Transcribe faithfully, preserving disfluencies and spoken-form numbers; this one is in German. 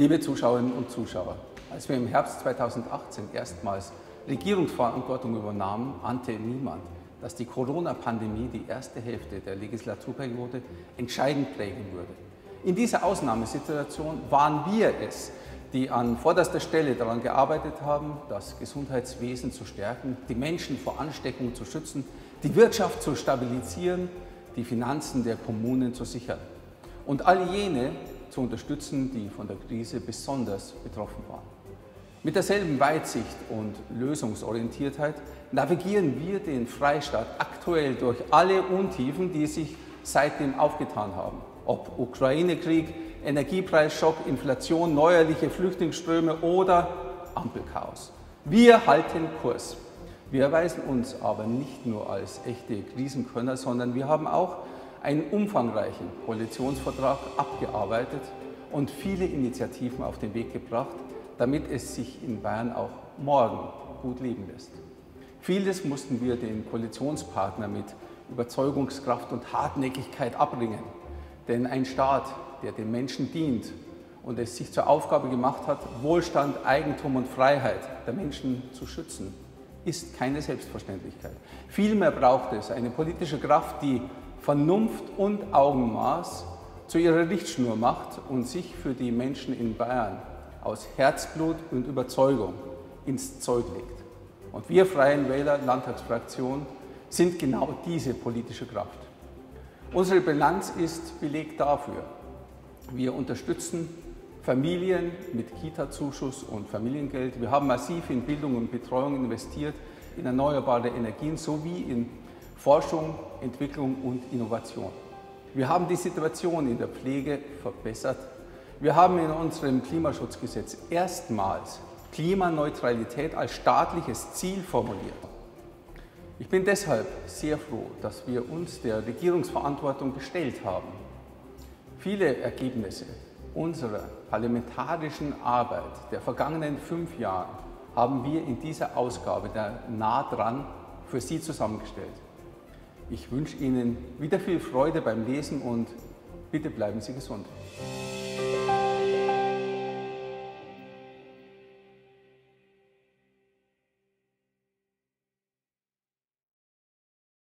Liebe Zuschauerinnen und Zuschauer, als wir im Herbst zweitausendachtzehn erstmals Regierungsverantwortung übernahmen, ahnte niemand, dass die Corona-Pandemie die erste Hälfte der Legislaturperiode entscheidend prägen würde. In dieser Ausnahmesituation waren wir es, die an vorderster Stelle daran gearbeitet haben, das Gesundheitswesen zu stärken, die Menschen vor Ansteckung zu schützen, die Wirtschaft zu stabilisieren, die Finanzen der Kommunen zu sichern und all jene zu unterstützen, die von der Krise besonders betroffen waren. Mit derselben Weitsicht und Lösungsorientiertheit navigieren wir den Freistaat aktuell durch alle Untiefen, die sich seitdem aufgetan haben. Ob Ukraine-Krieg, Energiepreisschock, Inflation, neuerliche Flüchtlingsströme oder Ampelchaos. Wir halten Kurs. Wir erweisen uns aber nicht nur als echte Krisenkönner, sondern wir haben auch einen umfangreichen Koalitionsvertrag abgearbeitet und viele Initiativen auf den Weg gebracht, damit es sich in Bayern auch morgen gut leben lässt. Vieles mussten wir den Koalitionspartnern mit Überzeugungskraft und Hartnäckigkeit abbringen. Denn ein Staat, der den Menschen dient und es sich zur Aufgabe gemacht hat, Wohlstand, Eigentum und Freiheit der Menschen zu schützen, ist keine Selbstverständlichkeit. Vielmehr braucht es eine politische Kraft, die Vernunft und Augenmaß zu ihrer Richtschnur macht und sich für die Menschen in Bayern aus Herzblut und Überzeugung ins Zeug legt. Und wir Freien Wähler Landtagsfraktion sind genau diese politische Kraft. Unsere Bilanz ist Beleg dafür. Wir unterstützen Familien mit Kita-Zuschuss und Familiengeld. Wir haben massiv in Bildung und Betreuung investiert, in erneuerbare Energien sowie in Forschung, Entwicklung und Innovation. Wir haben die Situation in der Pflege verbessert. Wir haben in unserem Klimaschutzgesetz erstmals Klimaneutralität als staatliches Ziel formuliert. Ich bin deshalb sehr froh, dass wir uns der Regierungsverantwortung gestellt haben. Viele Ergebnisse unserer parlamentarischen Arbeit der vergangenen fünf Jahre haben wir in dieser Ausgabe der Nah dran für Sie zusammengestellt. Ich wünsche Ihnen wieder viel Freude beim Lesen und bitte bleiben Sie gesund.